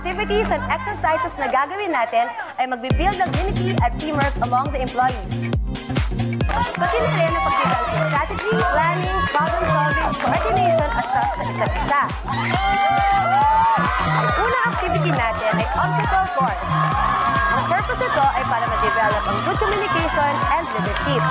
activities and exercises na gagawin natin ay magbibuild ng unity at teamwork among the employees. Pati na rin ang pag-develop ng strategy, planning, problem-solving, coordination at trust sa isa't isa. Ang unang activity natin ay obstacle course. Ang purpose ito ay para ma-develop ang good communication and leadership.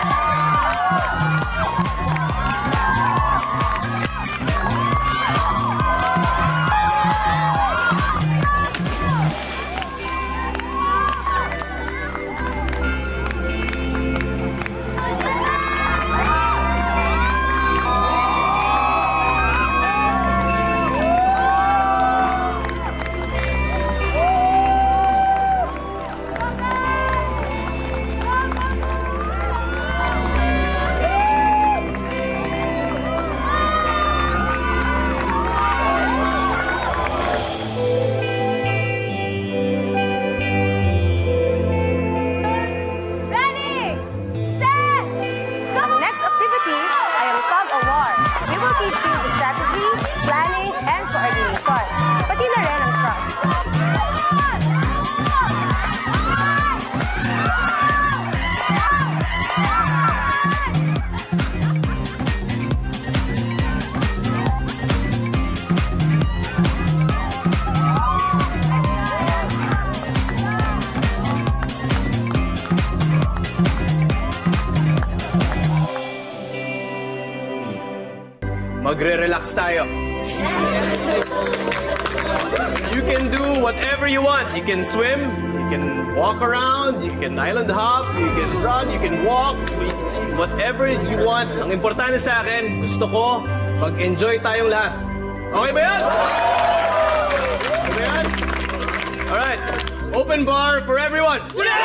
Magre-relax tayo. You can do whatever you want. You can swim, you can walk around, you can island hop, you can run, you can walk, whatever you want. Ang importante sa akin, gusto ko mag-enjoy tayong lahat. Okay ba yan? Okay ba yan? Alright. Open bar for everyone.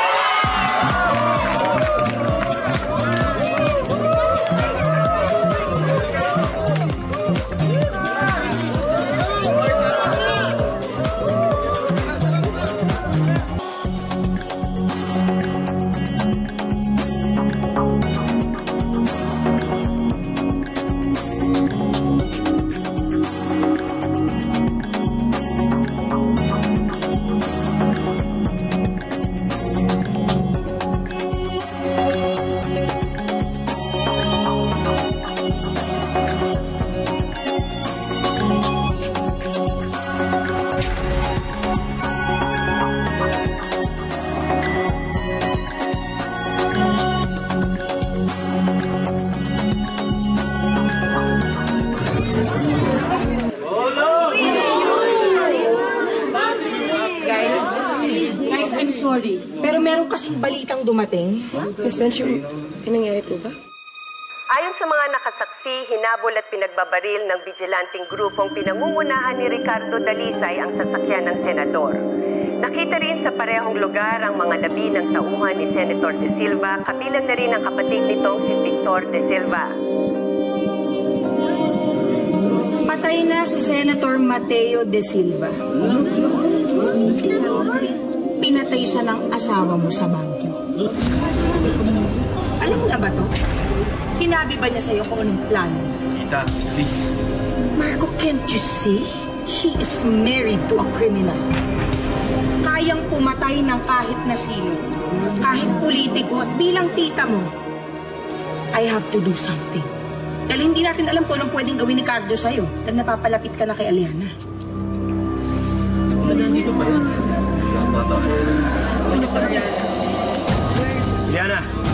Sorry, pero meron kasing balitang dumating. Miss Wenchu, may nangyari po ba? Ayon sa mga nakasaksi, hinabol at pinagbabaril ng bijilanting grupong pinangungunahan ni Ricardo Dalisay ang sasakyan ng senador. Nakita rin sa parehong lugar ang mga labi ng tauhan ni Senator De Silva, kabilang na rin ang kapatid nitong si Victor De Silva. Patay na si Senator Mateo De Silva. Pinatay siya ng asawa mo sa Baguio. Alam mo na ba to? Sinabi ba niya sa'yo kung anong plano? Tita, please. Marco, can't you see? She is married to a criminal. Kayang pumatay ng kahit na sino. Kahit politiko at bilang tita mo. I have to do something. Dahil hindi natin alam kung anong pwedeng gawin ni Cardo sa'yo. Dahil napapalapit ka na kay Aliana. Nandito pa yun. Liana,